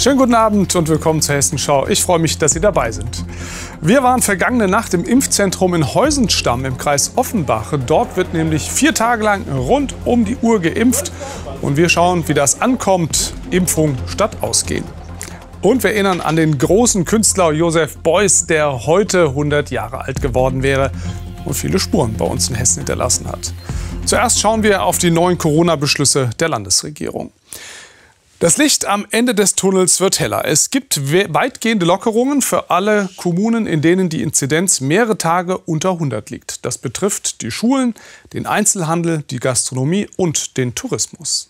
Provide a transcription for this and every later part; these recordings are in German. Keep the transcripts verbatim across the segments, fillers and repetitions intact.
Schönen guten Abend und willkommen zur Hessenschau. Ich freue mich, dass Sie dabei sind. Wir waren vergangene Nacht im Impfzentrum in Heusenstamm im Kreis Offenbach. Dort wird nämlich vier Tage lang rund um die Uhr geimpft. Und wir schauen, wie das ankommt. Impfung statt Ausgehen. Und wir erinnern an den großen Künstler Joseph Beuys, der heute hundert Jahre alt geworden wäre und viele Spuren bei uns in Hessen hinterlassen hat. Zuerst schauen wir auf die neuen Corona-Beschlüsse der Landesregierung. Das Licht am Ende des Tunnels wird heller. Es gibt weitgehende Lockerungen für alle Kommunen, in denen die Inzidenz mehrere Tage unter hundert liegt. Das betrifft die Schulen, den Einzelhandel, die Gastronomie und den Tourismus.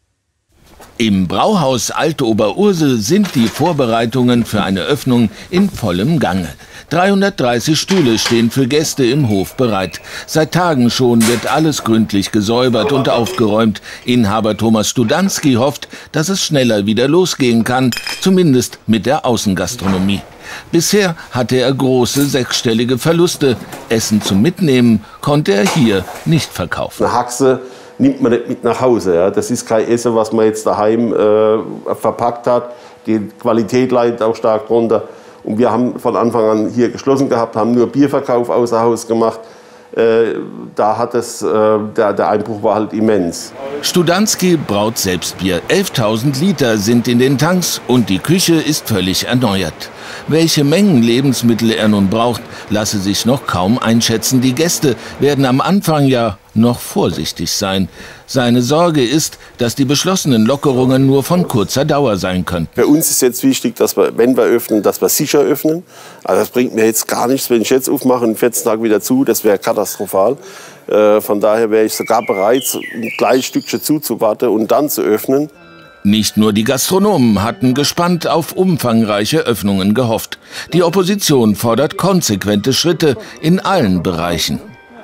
Im Brauhaus Alte Oberursel sind die Vorbereitungen für eine Öffnung in vollem Gange. dreihundertdreißig Stühle stehen für Gäste im Hof bereit. Seit Tagen schon wird alles gründlich gesäubert und aufgeräumt. Inhaber Thomas Studanski hofft, dass es schneller wieder losgehen kann, zumindest mit der Außengastronomie. Bisher hatte er große sechsstellige Verluste. Essen zum Mitnehmen konnte er hier nicht verkaufen. Eine Haxe nimmt man nicht mit nach Hause. Ja. Das ist kein Essen, was man jetzt daheim äh, verpackt hat. Die Qualität leidet auch stark drunter. Und wir haben von Anfang an hier geschlossen gehabt, haben nur Bierverkauf außer Haus gemacht. Äh, da hat es, äh, der, der Einbruch war halt immens. Studanski braut selbst Bier. elftausend Liter sind in den Tanks und die Küche ist völlig erneuert. Welche Mengen Lebensmittel er nun braucht, lasse sich noch kaum einschätzen. Die Gäste werden am Anfang ja noch vorsichtig sein. Seine Sorge ist, dass die beschlossenen Lockerungen nur von kurzer Dauer sein könnten. Für uns ist jetzt wichtig, dass wir, wenn wir öffnen, dass wir sicher öffnen. Also das bringt mir jetzt gar nichts, wenn ich jetzt aufmache und vierzehn Tage wieder zu. Das wäre katastrophal. Äh, von daher wäre ich sogar bereit, ein kleines Stückchen zuzuwarten und dann zu öffnen. Nicht nur die Gastronomen hatten gespannt auf umfangreiche Öffnungen gehofft. Die Opposition fordert konsequente Schritte in allen Bereichen.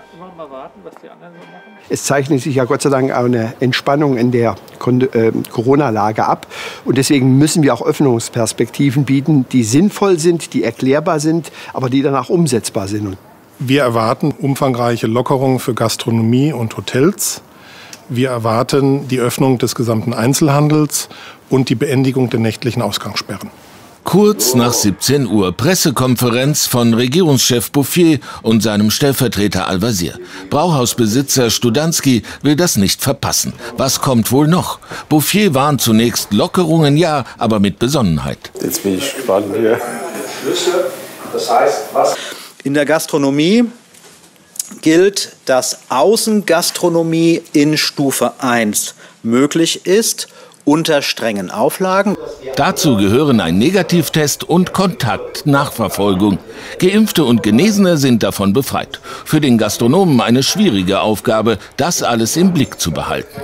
Es zeichnet sich ja Gott sei Dank auch eine Entspannung in der Corona-Lage ab. Und deswegen müssen wir auch Öffnungsperspektiven bieten, die sinnvoll sind, die erklärbar sind, aber die dann auch umsetzbar sind. Wir erwarten umfangreiche Lockerungen für Gastronomie und Hotels. Wir erwarten die Öffnung des gesamten Einzelhandels und die Beendigung der nächtlichen Ausgangssperren. Kurz nach siebzehn Uhr Pressekonferenz von Regierungschef Bouffier und seinem Stellvertreter Al-Wazir. Brauhausbesitzer Studanski will das nicht verpassen. Was kommt wohl noch? Bouffier warnt zunächst Lockerungen, ja, aber mit Besonnenheit. Jetzt bin ich gespannt hier. Das heißt, was? In der Gastronomie gilt, dass Außengastronomie in Stufe eins möglich ist, unter strengen Auflagen. Dazu gehören ein Negativtest und Kontaktnachverfolgung. Geimpfte und Genesene sind davon befreit. Für den Gastronomen eine schwierige Aufgabe, das alles im Blick zu behalten.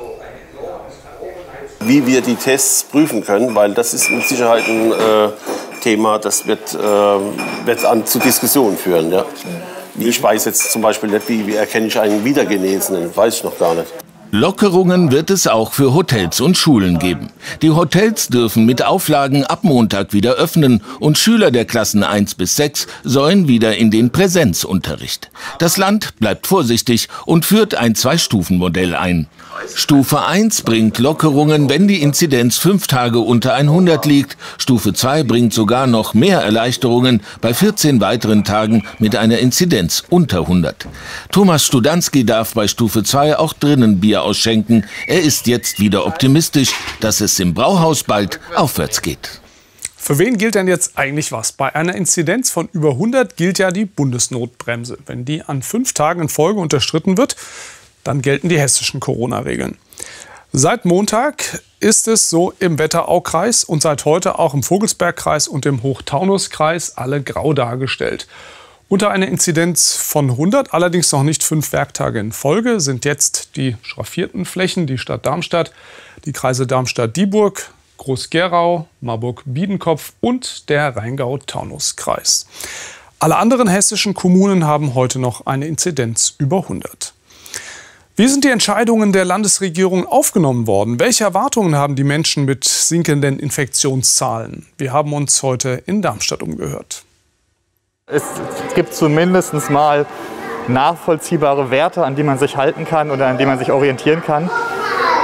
Wie wir die Tests prüfen können, weil das ist mit Sicherheit ein äh, Thema, das wird, äh, wird an, zu Diskussionen führen. Ja? Ich weiß jetzt zum Beispiel nicht, wie, wie erkenne ich einen Wiedergenesenen, weiß ich noch gar nicht. Lockerungen wird es auch für Hotels und Schulen geben. Die Hotels dürfen mit Auflagen ab Montag wieder öffnen und Schüler der Klassen eins bis sechs sollen wieder in den Präsenzunterricht. Das Land bleibt vorsichtig und führt ein Zwei-Stufen-Modell ein. Stufe eins bringt Lockerungen, wenn die Inzidenz fünf Tage unter hundert liegt. Stufe zwei bringt sogar noch mehr Erleichterungen bei vierzehn weiteren Tagen mit einer Inzidenz unter hundert. Thomas Studanski darf bei Stufe zwei auch drinnen Bier ausschenken. Er ist jetzt wieder optimistisch, dass es im Brauhaus bald aufwärts geht. Für wen gilt denn jetzt eigentlich was? Bei einer Inzidenz von über hundert gilt ja die Bundesnotbremse. Wenn die an fünf Tagen in Folge unterschritten wird, dann gelten die hessischen Corona-Regeln. Seit Montag ist es so im Wetteraukreis und seit heute auch im Vogelsbergkreis und im Hochtaunuskreis alle grau dargestellt. Unter einer Inzidenz von hundert, allerdings noch nicht fünf Werktage in Folge, sind jetzt die schraffierten Flächen, die Stadt Darmstadt, die Kreise Darmstadt-Dieburg, Groß-Gerau, Marburg-Biedenkopf und der Rheingau-Taunus-Kreis. Alle anderen hessischen Kommunen haben heute noch eine Inzidenz über hundert. Wie sind die Entscheidungen der Landesregierung aufgenommen worden? Welche Erwartungen haben die Menschen mit sinkenden Infektionszahlen? Wir haben uns heute in Darmstadt umgehört. Es gibt zumindest mal nachvollziehbare Werte, an die man sich halten kann oder an die man sich orientieren kann.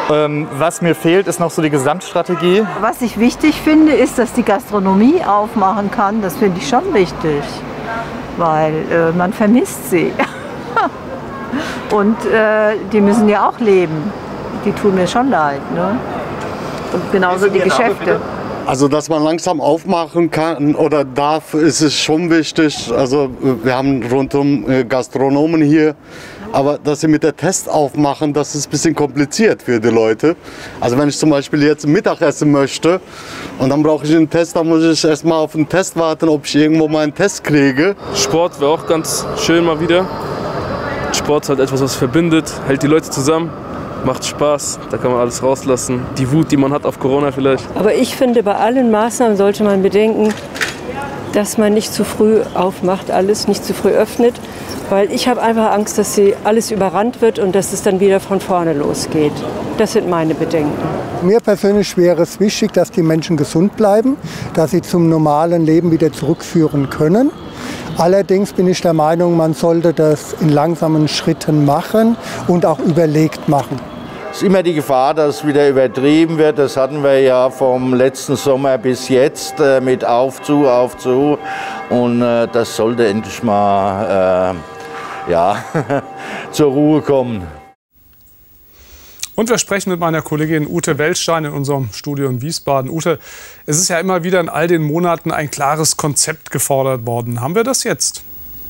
Ähm, was mir fehlt, ist noch so die Gesamtstrategie. Was ich wichtig finde, ist, dass die Gastronomie aufmachen kann. Das finde ich schon wichtig, weil äh, man vermisst sie. Und äh, die müssen ja auch leben. Die tun mir schon leid. Ne? Und genauso die Geschäfte. Also, dass man langsam aufmachen kann oder darf, ist es schon wichtig. Also, wir haben rundum Gastronomen hier. Aber dass sie mit der Test aufmachen, das ist ein bisschen kompliziert für die Leute. Also wenn ich zum Beispiel jetzt Mittagessen möchte und dann brauche ich einen Test, dann muss ich erst mal auf den Test warten, ob ich irgendwo mal einen Test kriege. Sport wäre auch ganz schön mal wieder. Sport ist halt etwas, was verbindet, hält die Leute zusammen. Macht Spaß, da kann man alles rauslassen. Die Wut, die man hat auf Corona vielleicht. Aber ich finde, bei allen Maßnahmen sollte man bedenken, dass man nicht zu früh aufmacht, alles nicht zu früh öffnet. Weil ich habe einfach Angst, dass sie alles überrannt wird und dass es dann wieder von vorne losgeht. Das sind meine Bedenken. Mir persönlich wäre es wichtig, dass die Menschen gesund bleiben, dass sie zum normalen Leben wieder zurückführen können. Allerdings bin ich der Meinung, man sollte das in langsamen Schritten machen und auch überlegt machen. Es ist immer die Gefahr, dass es wieder übertrieben wird. Das hatten wir ja vom letzten Sommer bis jetzt äh, mit auf zu, auf zu. Und äh, das sollte endlich mal äh, ja, zur Ruhe kommen. Und wir sprechen mit meiner Kollegin Ute Weltstein in unserem Studio in Wiesbaden. Ute, es ist ja immer wieder in all den Monaten ein klares Konzept gefordert worden. Haben wir das jetzt?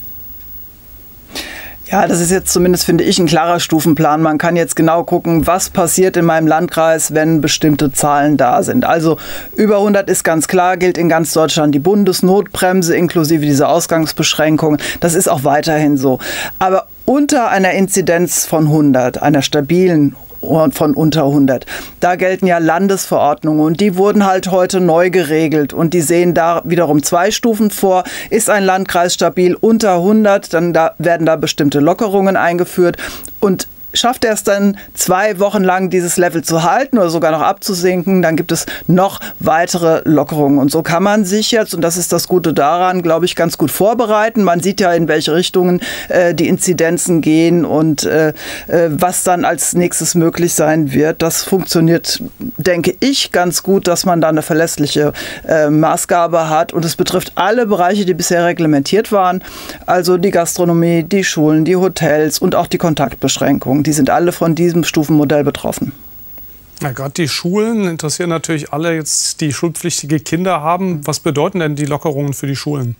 Ja, das ist jetzt zumindest, finde ich, ein klarer Stufenplan. Man kann jetzt genau gucken, was passiert in meinem Landkreis, wenn bestimmte Zahlen da sind. Also über hundert ist ganz klar, gilt in ganz Deutschland die Bundesnotbremse inklusive dieser Ausgangsbeschränkungen. Das ist auch weiterhin so. Aber unter einer Inzidenz von hundert, einer stabilen von unter hundert. Da gelten ja Landesverordnungen und die wurden halt heute neu geregelt und die sehen da wiederum zwei Stufen vor. Ist ein Landkreis stabil unter hundert, dann da werden da bestimmte Lockerungen eingeführt und schafft er es dann zwei Wochen lang dieses Level zu halten oder sogar noch abzusinken, dann gibt es noch weitere Lockerungen. Und so kann man sich jetzt, und das ist das Gute daran, glaube ich, ganz gut vorbereiten. Man sieht ja, in welche Richtungen äh, die Inzidenzen gehen und äh, äh, was dann als nächstes möglich sein wird. Das funktioniert, denke ich, ganz gut, dass man da eine verlässliche äh, Maßgabe hat. Und es betrifft alle Bereiche, die bisher reglementiert waren. Also die Gastronomie, die Schulen, die Hotels und auch die Kontaktbeschränkungen. Die sind alle von diesem Stufenmodell betroffen. Ja, gerade die Schulen interessieren natürlich alle jetzt, die schulpflichtige Kinder haben. Was bedeuten denn die Lockerungen für die Schulen?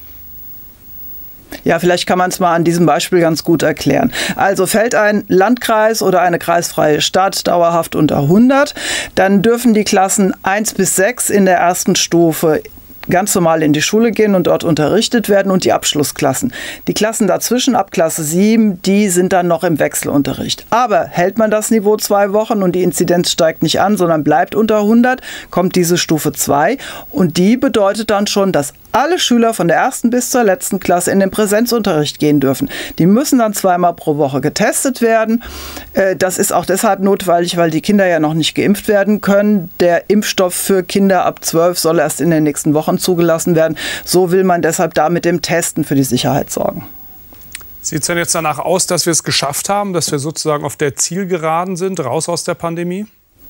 Ja, vielleicht kann man es mal an diesem Beispiel ganz gut erklären. Also fällt ein Landkreis oder eine kreisfreie Stadt dauerhaft unter hundert, dann dürfen die Klassen eins bis sechs in der ersten Stufe ganz normal in die Schule gehen und dort unterrichtet werden und die Abschlussklassen. Die Klassen dazwischen, ab Klasse sieben, die sind dann noch im Wechselunterricht. Aber hält man das Niveau zwei Wochen und die Inzidenz steigt nicht an, sondern bleibt unter hundert, kommt diese Stufe zwei und die bedeutet dann schon, dass alle Schüler von der ersten bis zur letzten Klasse in den Präsenzunterricht gehen dürfen. Die müssen dann zweimal pro Woche getestet werden. Das ist auch deshalb notwendig, weil die Kinder ja noch nicht geimpft werden können. Der Impfstoff für Kinder ab zwölf soll erst in den nächsten Wochen zugelassen werden. So will man deshalb da mit dem Testen für die Sicherheit sorgen. Sieht es denn jetzt danach aus, dass wir es geschafft haben, dass wir sozusagen auf der Zielgeraden sind, raus aus der Pandemie?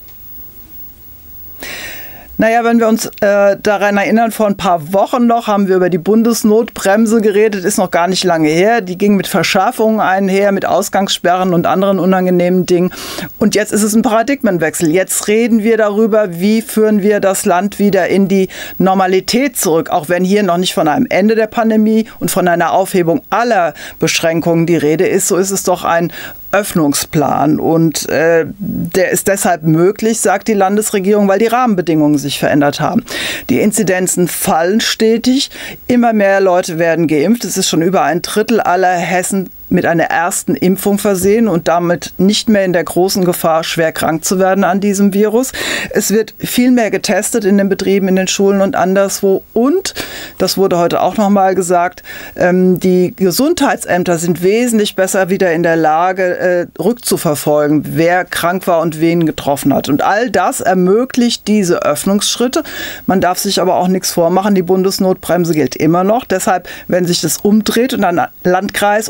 Naja, wenn wir uns äh, daran erinnern, vor ein paar Wochen noch haben wir über die Bundesnotbremse geredet, ist noch gar nicht lange her. Die ging mit Verschärfungen einher, mit Ausgangssperren und anderen unangenehmen Dingen. Und jetzt ist es ein Paradigmenwechsel. Jetzt reden wir darüber, wie führen wir das Land wieder in die Normalität zurück. Auch wenn hier noch nicht von einem Ende der Pandemie und von einer Aufhebung aller Beschränkungen die Rede ist, so ist es doch ein Öffnungsplan und äh, der ist deshalb möglich, sagt die Landesregierung, weil die Rahmenbedingungen sich verändert haben. Die Inzidenzen fallen stetig, immer mehr Leute werden geimpft, es ist schon über ein Drittel aller Hessen mit einer ersten Impfung versehen und damit nicht mehr in der großen Gefahr, schwer krank zu werden an diesem Virus. Es wird viel mehr getestet in den Betrieben, in den Schulen und anderswo. Und, das wurde heute auch noch mal gesagt, die Gesundheitsämter sind wesentlich besser wieder in der Lage, rückzuverfolgen, wer krank war und wen getroffen hat. Und all das ermöglicht diese Öffnungsschritte. Man darf sich aber auch nichts vormachen. Die Bundesnotbremse gilt immer noch. Deshalb, wenn sich das umdreht und ein Landkreis oder eine Stadt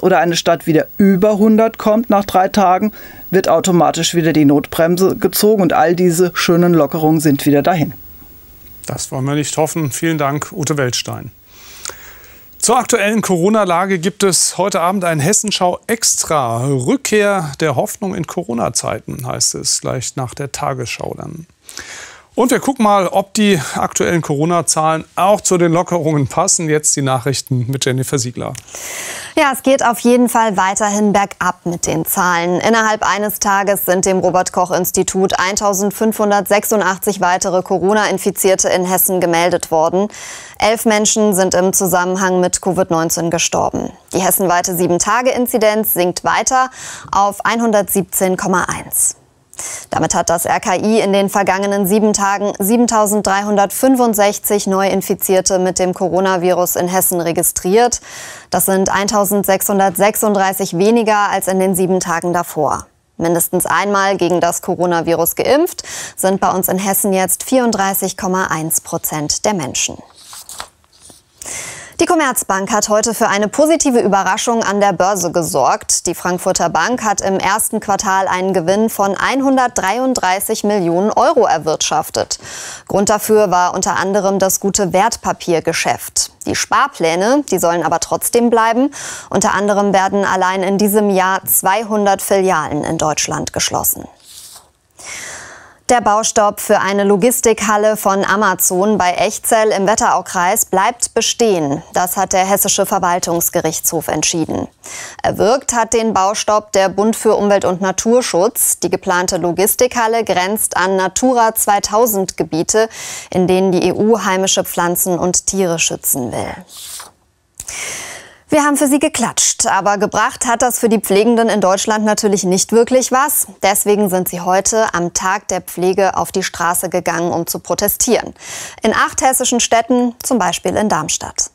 Stadt wieder über hundert kommt nach drei Tagen, wird automatisch wieder die Notbremse gezogen und all diese schönen Lockerungen sind wieder dahin. Das wollen wir nicht hoffen. Vielen Dank, Ute Weltstein. Zur aktuellen Corona-Lage gibt es heute Abend ein Hessenschau Extra. Rückkehr der Hoffnung in Corona-Zeiten, heißt es gleich nach der Tagesschau dann. Und wir gucken mal, ob die aktuellen Corona-Zahlen auch zu den Lockerungen passen. Jetzt die Nachrichten mit Jennifer Siegler. Ja, es geht auf jeden Fall weiterhin bergab mit den Zahlen. Innerhalb eines Tages sind dem Robert-Koch-Institut eintausendfünfhundertsechsundachtzig weitere Corona-Infizierte in Hessen gemeldet worden. Elf Menschen sind im Zusammenhang mit Covid neunzehn gestorben. Die hessenweite sieben-Tage-Inzidenz sinkt weiter auf hundertsiebzehn Komma eins. Damit hat das R K I in den vergangenen sieben Tagen siebentausenddreihundertfünfundsechzig Neuinfizierte mit dem Coronavirus in Hessen registriert. Das sind eintausendsechshundertsechsunddreißig weniger als in den sieben Tagen davor. Mindestens einmal gegen das Coronavirus geimpft sind bei uns in Hessen jetzt vierunddreißig Komma eins Prozent der Menschen. Die Commerzbank hat heute für eine positive Überraschung an der Börse gesorgt. Die Frankfurter Bank hat im ersten Quartal einen Gewinn von hundertdreiunddreißig Millionen Euro erwirtschaftet. Grund dafür war unter anderem das gute Wertpapiergeschäft. Die Sparpläne, die sollen aber trotzdem bleiben. Unter anderem werden allein in diesem Jahr zweihundert Filialen in Deutschland geschlossen. Der Baustopp für eine Logistikhalle von Amazon bei Echzell im Wetteraukreis bleibt bestehen. Das hat der Hessische Verwaltungsgerichtshof entschieden. Erwirkt hat den Baustopp der Bund für Umwelt und Naturschutz. Die geplante Logistikhalle grenzt an Natura zweitausend Gebiete, in denen die E U heimische Pflanzen und Tiere schützen will. Wir haben für Sie geklatscht, aber gebracht hat das für die Pflegenden in Deutschland natürlich nicht wirklich was. Deswegen sind sie heute am Tag der Pflege auf die Straße gegangen, um zu protestieren. In acht hessischen Städten, zum Beispiel in Darmstadt.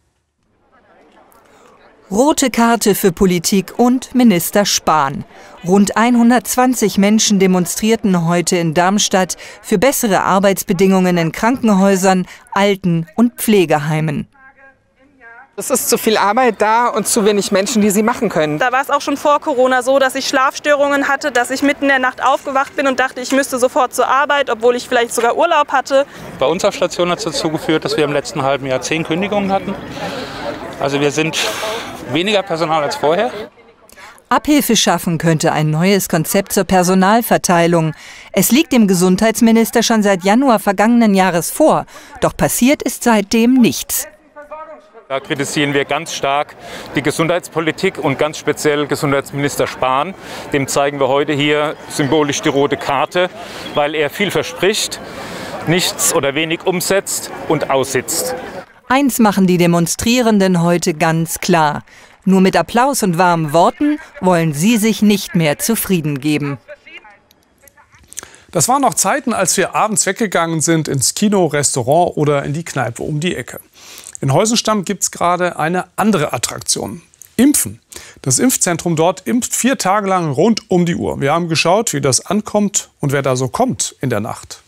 Rote Karte für Politik und Minister Spahn. Rund hundertzwanzig Menschen demonstrierten heute in Darmstadt für bessere Arbeitsbedingungen in Krankenhäusern, Alten- und Pflegeheimen. Es ist zu viel Arbeit da und zu wenig Menschen, die sie machen können. Da war es auch schon vor Corona so, dass ich Schlafstörungen hatte, dass ich mitten in der Nacht aufgewacht bin und dachte, ich müsste sofort zur Arbeit, obwohl ich vielleicht sogar Urlaub hatte. Bei uns auf Station hat es dazu geführt, dass wir im letzten halben Jahr zehn Kündigungen hatten. Also wir sind weniger Personal als vorher. Abhilfe schaffen könnte ein neues Konzept zur Personalverteilung. Es liegt dem Gesundheitsminister schon seit Januar vergangenen Jahres vor. Doch passiert ist seitdem nichts. Da kritisieren wir ganz stark die Gesundheitspolitik und ganz speziell Gesundheitsminister Spahn. Dem zeigen wir heute hier symbolisch die rote Karte, weil er viel verspricht, nichts oder wenig umsetzt und aussitzt. Eins machen die Demonstrierenden heute ganz klar. Nur mit Applaus und warmen Worten wollen sie sich nicht mehr zufrieden geben. Das waren noch Zeiten, als wir abends weggegangen sind ins Kino, Restaurant oder in die Kneipe um die Ecke. In Heusenstamm gibt es gerade eine andere Attraktion. Impfen. Das Impfzentrum dort impft vier Tage lang rund um die Uhr. Wir haben geschaut, wie das ankommt und wer da so kommt in der Nacht.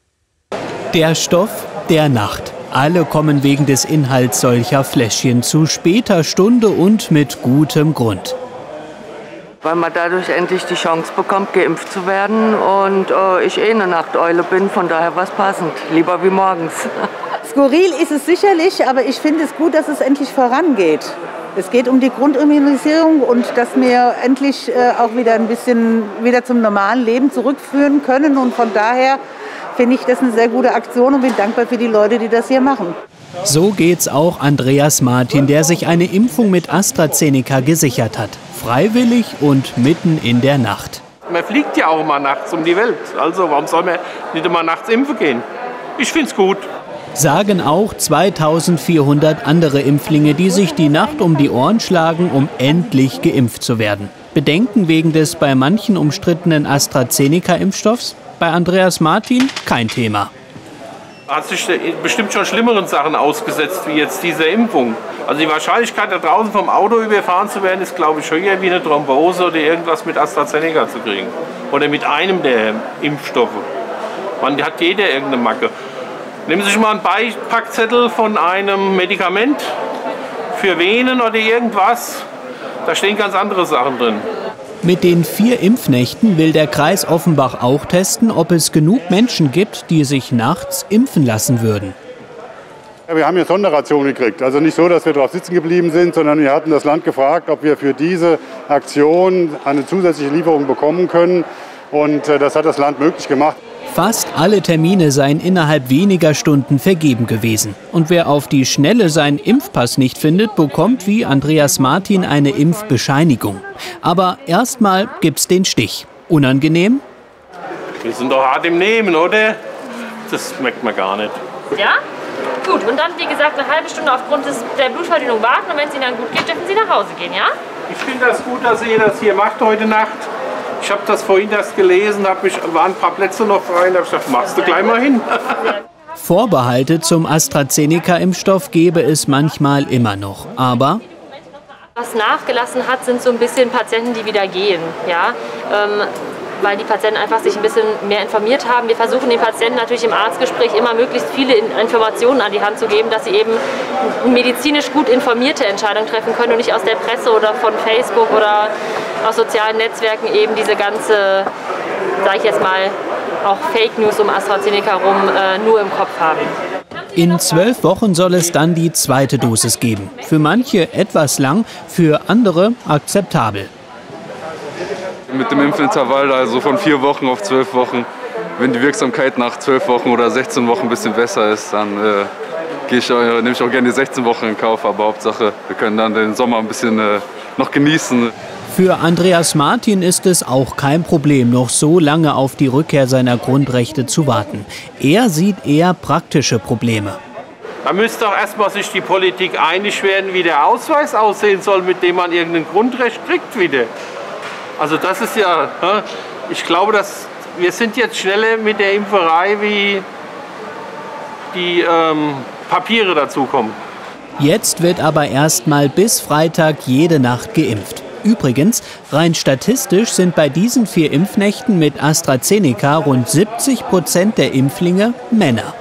Der Stoff der Nacht. Alle kommen wegen des Inhalts solcher Fläschchen zu später Stunde und mit gutem Grund. Weil man dadurch endlich die Chance bekommt, geimpft zu werden. Und äh, ich eh eine Nachteule bin, von daher was passend. Lieber wie morgens. Skurril ist es sicherlich, aber ich finde es gut, dass es endlich vorangeht. Es geht um die Grundimmunisierung und dass wir endlich äh, auch wieder ein bisschen wieder zum normalen Leben zurückführen können. Und von daher finde ich das eine sehr gute Aktion und bin dankbar für die Leute, die das hier machen. So geht's auch Andreas Martin, der sich eine Impfung mit AstraZeneca gesichert hat. Freiwillig und mitten in der Nacht. Man fliegt ja auch immer nachts um die Welt. Also warum soll man nicht immer nachts impfen gehen? Ich find's gut. Sagen auch zweitausendvierhundert andere Impflinge, die sich die Nacht um die Ohren schlagen, um endlich geimpft zu werden. Bedenken wegen des bei manchen umstrittenen AstraZeneca-Impfstoffs? Bei Andreas Martin kein Thema. Hat sich bestimmt schon schlimmeren Sachen ausgesetzt, wie jetzt diese Impfung. Also die Wahrscheinlichkeit, da draußen vom Auto überfahren zu werden, ist, glaube ich, höher wie eine Thrombose oder irgendwas mit AstraZeneca zu kriegen. Oder mit einem der Impfstoffe. Man hat jeder irgendeine Macke. Nehmen Sie sich mal einen Beipackzettel von einem Medikament für Venen oder irgendwas. Da stehen ganz andere Sachen drin. Mit den vier Impfnächten will der Kreis Offenbach auch testen, ob es genug Menschen gibt, die sich nachts impfen lassen würden. Ja, wir haben hier Sonderrationen gekriegt. Also nicht so, dass wir drauf sitzen geblieben sind, sondern wir hatten das Land gefragt, ob wir für diese Aktion eine zusätzliche Lieferung bekommen können. Und äh, das hat das Land möglich gemacht. Fast alle Termine seien innerhalb weniger Stunden vergeben gewesen. Und wer auf die Schnelle seinen Impfpass nicht findet, bekommt wie Andreas Martin eine Impfbescheinigung. Aber erstmal gibt's den Stich. Unangenehm? Wir sind doch hart im Nehmen, oder? Das merkt man gar nicht. Ja? Gut, und dann, wie gesagt, eine halbe Stunde aufgrund des, der Blutverdünnung warten. Und wenn es Ihnen dann gut geht, dürfen Sie nach Hause gehen, ja? Ich finde das gut, dass ihr das hier macht heute Nacht. Ich habe das vorhin erst gelesen, hab mich, waren ein paar Plätze noch frei und habe gesagt, machst du gleich mal hin. Vorbehalte zum AstraZeneca-Impfstoff gebe es manchmal immer noch. Aber was nachgelassen hat, sind so ein bisschen Patienten, die wieder gehen. Ja? Ähm, weil die Patienten einfach sich ein bisschen mehr informiert haben. Wir versuchen den Patienten natürlich im Arztgespräch immer möglichst viele Informationen an die Hand zu geben, dass sie eben medizinisch gut informierte Entscheidungen treffen können und nicht aus der Presse oder von Facebook oder aus sozialen Netzwerken eben diese ganze, sage ich jetzt mal, auch Fake News um AstraZeneca rum äh, nur im Kopf haben. In zwölf Wochen soll es dann die zweite Dosis geben. Für manche etwas lang, für andere akzeptabel. Mit dem Impfintervall, also von vier Wochen auf zwölf Wochen, wenn die Wirksamkeit nach zwölf Wochen oder sechzehn Wochen ein bisschen besser ist, dann äh, gehe ich, äh, nehme ich auch gerne die sechzehn Wochen in Kauf. Aber Hauptsache, wir können dann den Sommer ein bisschen äh, noch genießen. Für Andreas Martin ist es auch kein Problem, noch so lange auf die Rückkehr seiner Grundrechte zu warten. Er sieht eher praktische Probleme. Da müsste doch erstmal sich die Politik einig werden, wie der Ausweis aussehen soll, mit dem man irgendein Grundrecht kriegt wieder. Also das ist ja, ich glaube, dass wir sind jetzt schneller mit der Impferei, wie die ähm, Papiere dazukommen. Jetzt wird aber erstmal bis Freitag jede Nacht geimpft. Übrigens, rein statistisch sind bei diesen vier Impfnächten mit AstraZeneca rund siebzig Prozent der Impflinge Männer.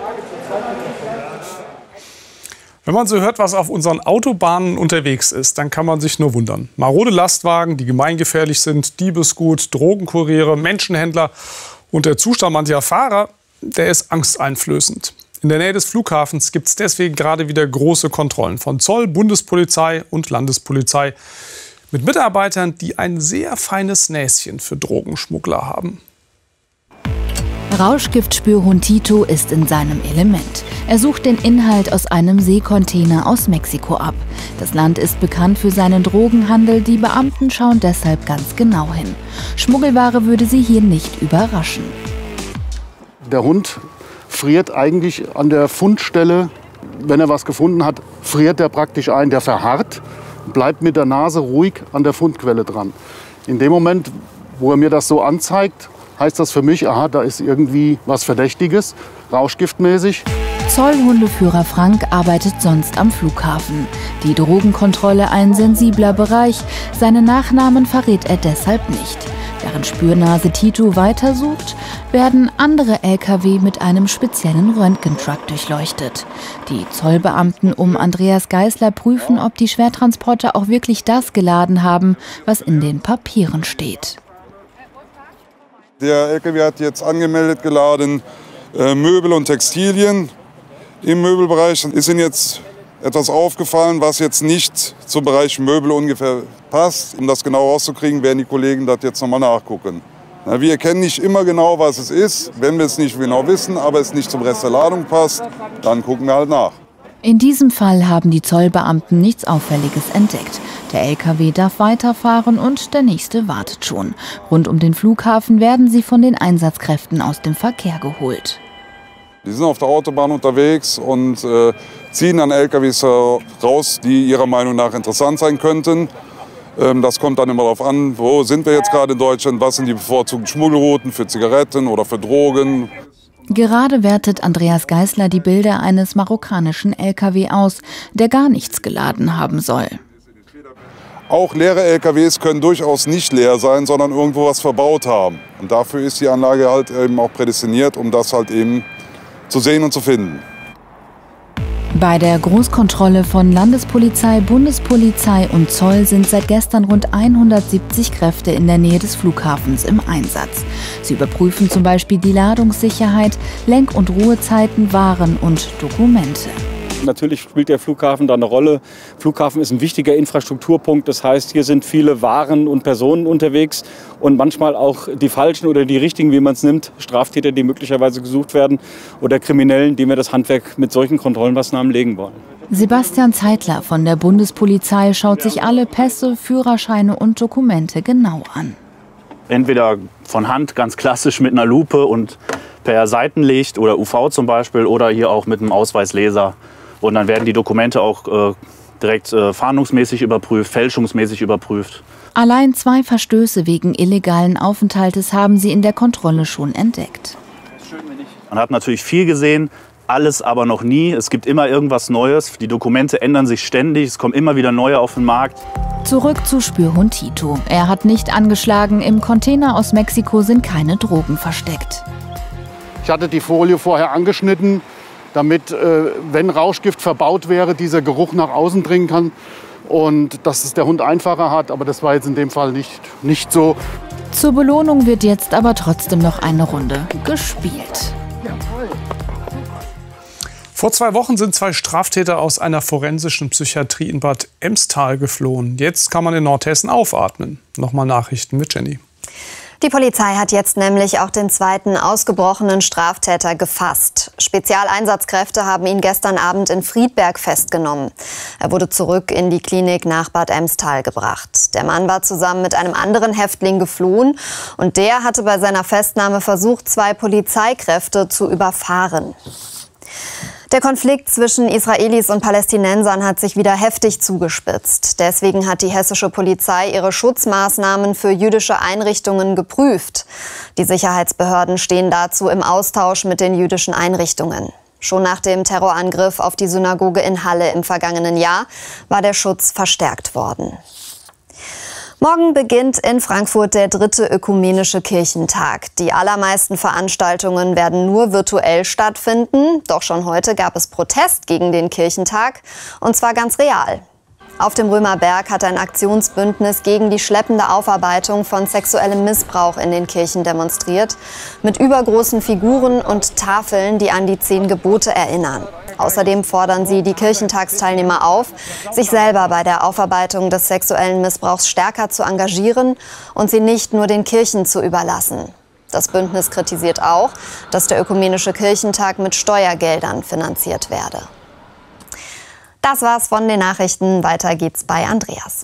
Wenn man so hört, was auf unseren Autobahnen unterwegs ist, dann kann man sich nur wundern. Marode Lastwagen, die gemeingefährlich sind, Diebesgut, Drogenkuriere, Menschenhändler und der Zustand mancher Fahrer, der ist angsteinflößend. In der Nähe des Flughafens gibt es deswegen gerade wieder große Kontrollen von Zoll, Bundespolizei und Landespolizei mit Mitarbeitern, die ein sehr feines Näschen für Drogenschmuggler haben. Rauschgiftspürhund Tito ist in seinem Element. Er sucht den Inhalt aus einem Seekontainer aus Mexiko ab. Das Land ist bekannt für seinen Drogenhandel, die Beamten schauen deshalb ganz genau hin. Schmuggelware würde sie hier nicht überraschen. Der Hund friert eigentlich an der Fundstelle, wenn er was gefunden hat, friert er praktisch ein, der verharrt, bleibt mit der Nase ruhig an der Fundquelle dran. In dem Moment, wo er mir das so anzeigt, heißt das für mich, aha, da ist irgendwie was Verdächtiges, rauschgiftmäßig. Zollhundeführer Frank arbeitet sonst am Flughafen. Die Drogenkontrolle ein sensibler Bereich. Seinen Nachnamen verrät er deshalb nicht. Während Spürnase Tito weitersucht, werden andere L K W mit einem speziellen Röntgentruck durchleuchtet. Die Zollbeamten um Andreas Geisler prüfen, ob die Schwertransporter auch wirklich das geladen haben, was in den Papieren steht. Der L K W hat jetzt angemeldet geladen äh, Möbel und Textilien. Im Möbelbereich ist Ihnen jetzt etwas aufgefallen, was jetzt nicht zum Bereich Möbel ungefähr passt. Um das genau rauszukriegen, werden die Kollegen das jetzt nochmal nachgucken. Na, wir erkennen nicht immer genau, was es ist. Wenn wir es nicht genau wissen, aber es nicht zum Rest der Ladung passt, dann gucken wir halt nach. In diesem Fall haben die Zollbeamten nichts Auffälliges entdeckt. Der L K W darf weiterfahren und der nächste wartet schon. Rund um den Flughafen werden sie von den Einsatzkräften aus dem Verkehr geholt. Die sind auf der Autobahn unterwegs und äh, ziehen dann L K Ws raus, die ihrer Meinung nach interessant sein könnten. Ähm, das kommt dann immer darauf an, wo sind wir jetzt gerade in Deutschland, was sind die bevorzugten Schmuggelrouten für Zigaretten oder für Drogen. Gerade wertet Andreas Geisler die Bilder eines marokkanischen L K W aus, der gar nichts geladen haben soll. Auch leere L K Ws können durchaus nicht leer sein, sondern irgendwo was verbaut haben. Und dafür ist die Anlage halt eben auch prädestiniert, um das halt eben zu sehen und zu finden. Bei der Großkontrolle von Landespolizei, Bundespolizei und Zoll sind seit gestern rund hundertsiebzig Kräfte in der Nähe des Flughafens im Einsatz. Sie überprüfen zum Beispiel die Ladungssicherheit, Lenk- und Ruhezeiten, Waren und Dokumente. Natürlich spielt der Flughafen da eine Rolle. Flughafen ist ein wichtiger Infrastrukturpunkt. Das heißt, hier sind viele Waren und Personen unterwegs und manchmal auch die falschen oder die richtigen, wie man es nimmt, Straftäter, die möglicherweise gesucht werden oder Kriminellen, die wir das Handwerk mit solchen Kontrollmaßnahmen legen wollen. Sebastian Zeitler von der Bundespolizei schaut sich alle Pässe, Führerscheine und Dokumente genau an. Entweder von Hand, ganz klassisch mit einer Lupe und per Seitenlicht oder U V zum Beispiel oder hier auch mit einem Ausweisleser. Und dann werden die Dokumente auch äh, direkt äh, fahndungsmäßig überprüft, fälschungsmäßig überprüft. Allein zwei Verstöße wegen illegalen Aufenthaltes haben sie in der Kontrolle schon entdeckt. Man hat natürlich viel gesehen, alles aber noch nie. Es gibt immer irgendwas Neues. Die Dokumente ändern sich ständig, es kommen immer wieder neue auf den Markt. Zurück zu Spürhund Tito. Er hat nicht angeschlagen, im Container aus Mexiko sind keine Drogen versteckt. Ich hatte die Folie vorher angeschnitten, damit, äh, wenn Rauschgift verbaut wäre, dieser Geruch nach außen dringen kann und dass es der Hund einfacher hat. Aber das war jetzt in dem Fall nicht, nicht so. Zur Belohnung wird jetzt aber trotzdem noch eine Runde gespielt. Vor zwei Wochen sind zwei Straftäter aus einer forensischen Psychiatrie in Bad Emstal geflohen. Jetzt kann man in Nordhessen aufatmen. Nochmal Nachrichten mit Jenny. Die Polizei hat jetzt nämlich auch den zweiten ausgebrochenen Straftäter gefasst. Spezialeinsatzkräfte haben ihn gestern Abend in Friedberg festgenommen. Er wurde zurück in die Klinik nach Bad Emstal gebracht. Der Mann war zusammen mit einem anderen Häftling geflohen und der hatte bei seiner Festnahme versucht, zwei Polizeikräfte zu überfahren. Der Konflikt zwischen Israelis und Palästinensern hat sich wieder heftig zugespitzt. Deswegen hat die hessische Polizei ihre Schutzmaßnahmen für jüdische Einrichtungen geprüft. Die Sicherheitsbehörden stehen dazu im Austausch mit den jüdischen Einrichtungen. Schon nach dem Terrorangriff auf die Synagoge in Halle im vergangenen Jahr war der Schutz verstärkt worden. Morgen beginnt in Frankfurt der dritte ökumenische Kirchentag. Die allermeisten Veranstaltungen werden nur virtuell stattfinden. Doch schon heute gab es Protest gegen den Kirchentag, und zwar ganz real. Auf dem Römerberg hat ein Aktionsbündnis gegen die schleppende Aufarbeitung von sexuellem Missbrauch in den Kirchen demonstriert, mit übergroßen Figuren und Tafeln, die an die zehn Gebote erinnern. Außerdem fordern sie die Kirchentagsteilnehmer auf, sich selber bei der Aufarbeitung des sexuellen Missbrauchs stärker zu engagieren und sie nicht nur den Kirchen zu überlassen. Das Bündnis kritisiert auch, dass der ökumenische Kirchentag mit Steuergeldern finanziert werde. Das war's von den Nachrichten. Weiter geht's bei Andreas.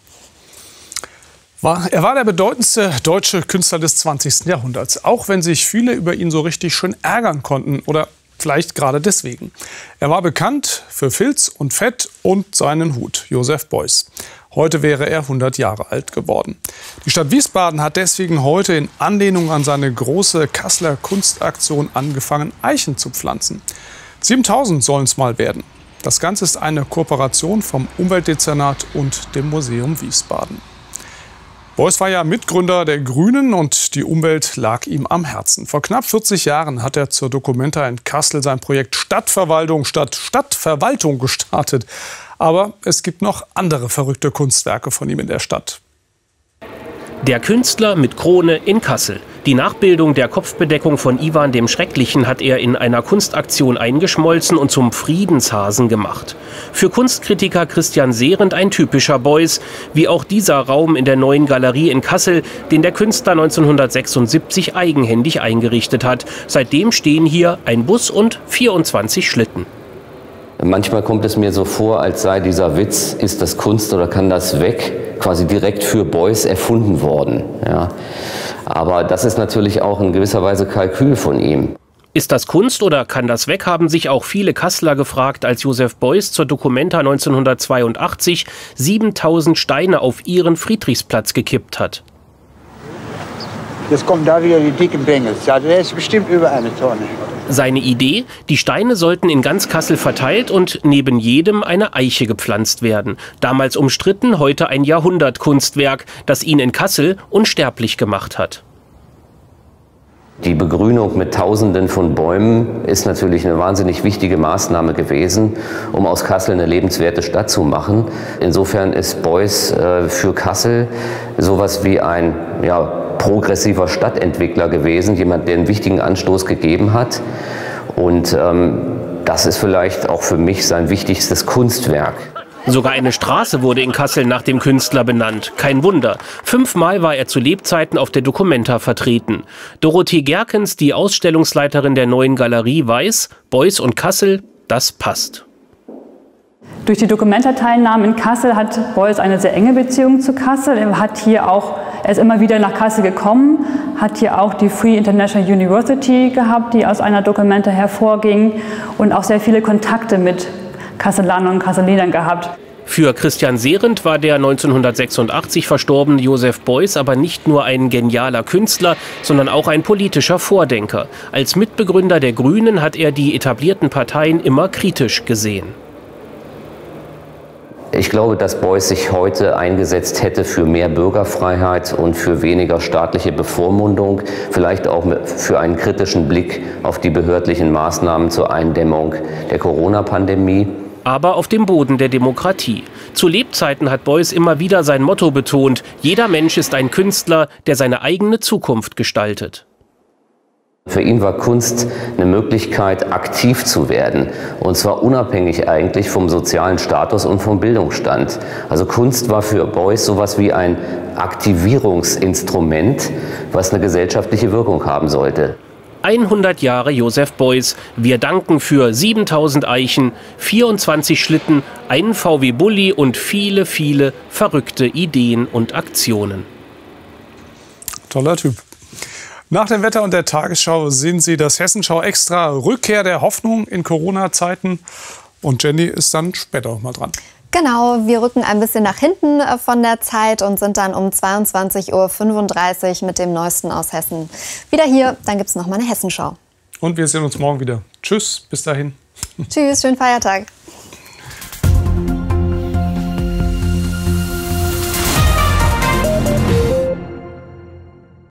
Er war der bedeutendste deutsche Künstler des zwanzigsten Jahrhunderts, auch wenn sich viele über ihn so richtig schön ärgern konnten oder vielleicht gerade deswegen. Er war bekannt für Filz und Fett und seinen Hut, Joseph Beuys. Heute wäre er hundert Jahre alt geworden. Die Stadt Wiesbaden hat deswegen heute in Anlehnung an seine große Kasseler Kunstaktion angefangen, Eichen zu pflanzen. siebentausend sollen es mal werden. Das Ganze ist eine Kooperation vom Umweltdezernat und dem Museum Wiesbaden. Beuys war ja Mitgründer der Grünen und die Umwelt lag ihm am Herzen. Vor knapp vierzig Jahren hat er zur Documenta in Kassel sein Projekt Stadtverwaltung statt Stadtverwaltung gestartet. Aber es gibt noch andere verrückte Kunstwerke von ihm in der Stadt. Der Künstler mit Krone in Kassel. Die Nachbildung der Kopfbedeckung von Iwan dem Schrecklichen hat er in einer Kunstaktion eingeschmolzen und zum Friedenshasen gemacht. Für Kunstkritiker Christian Sehrend ein typischer Beuys, wie auch dieser Raum in der Neuen Galerie in Kassel, den der Künstler neunzehnhundertsechsundsiebzig eigenhändig eingerichtet hat. Seitdem stehen hier ein Bus und vierundzwanzig Schlitten. Manchmal kommt es mir so vor, als sei dieser Witz, ist das Kunst oder kann das weg, quasi direkt für Beuys erfunden worden. Ja. Aber das ist natürlich auch in gewisser Weise Kalkül von ihm. Ist das Kunst oder kann das weg, haben sich auch viele Kasseler gefragt, als Joseph Beuys zur Documenta neunzehnhundertzweiundachtzig siebentausend Steine auf ihren Friedrichsplatz gekippt hat. Jetzt kommen da wieder die dicken Bengels. Ja, der ist bestimmt über eine Tonne. Seine Idee? Die Steine sollten in ganz Kassel verteilt und neben jedem eine Eiche gepflanzt werden. Damals umstritten, heute ein Jahrhundertkunstwerk, das ihn in Kassel unsterblich gemacht hat. Die Begrünung mit Tausenden von Bäumen ist natürlich eine wahnsinnig wichtige Maßnahme gewesen, um aus Kassel eine lebenswerte Stadt zu machen. Insofern ist Beuys äh, für Kassel sowas wie ein ja, progressiver Stadtentwickler gewesen, jemand, der einen wichtigen Anstoß gegeben hat. Und ähm, das ist vielleicht auch für mich sein wichtigstes Kunstwerk. Sogar eine Straße wurde in Kassel nach dem Künstler benannt. Kein Wunder. Fünfmal war er zu Lebzeiten auf der Documenta vertreten. Dorothee Gerkens, die Ausstellungsleiterin der neuen Galerie, weiß, Beuys und Kassel, das passt. Durch die Documenta-Teilnahme in Kassel hat Beuys eine sehr enge Beziehung zu Kassel. Er hat hier auch, er ist immer wieder nach Kassel gekommen, hat hier auch die Free International University gehabt, die aus einer Documenta hervorging, und auch sehr viele Kontakte mit Kasselanern und Kasselinern gehabt. Für Christian Sehrendt war der neunzehnhundertsechsundachtzig verstorbene Joseph Beuys aber nicht nur ein genialer Künstler, sondern auch ein politischer Vordenker. Als Mitbegründer der Grünen hat er die etablierten Parteien immer kritisch gesehen. Ich glaube, dass Beuys sich heute eingesetzt hätte für mehr Bürgerfreiheit und für weniger staatliche Bevormundung, vielleicht auch für einen kritischen Blick auf die behördlichen Maßnahmen zur Eindämmung der Corona-Pandemie. Aber auf dem Boden der Demokratie. Zu Lebzeiten hat Beuys immer wieder sein Motto betont: Jeder Mensch ist ein Künstler, der seine eigene Zukunft gestaltet. Für ihn war Kunst eine Möglichkeit, aktiv zu werden, und zwar unabhängig eigentlich vom sozialen Status und vom Bildungsstand. Also Kunst war für Beuys sowas wie ein Aktivierungsinstrument, was eine gesellschaftliche Wirkung haben sollte. hundert Jahre Joseph Beuys. Wir danken für siebentausend Eichen, vierundzwanzig Schlitten, einen V W Bulli und viele, viele verrückte Ideen und Aktionen. Toller Typ. Nach dem Wetter und der Tagesschau sehen Sie das Hessenschau Extra Rückkehr der Hoffnung in Corona-Zeiten. Und Jenny ist dann später noch mal dran. Genau, wir rücken ein bisschen nach hinten von der Zeit und sind dann um zweiundzwanzig Uhr fünfunddreißig mit dem Neuesten aus Hessen wieder hier. Dann gibt es noch mal eine Hessenschau. Und wir sehen uns morgen wieder. Tschüss, bis dahin. Tschüss, schönen Feiertag.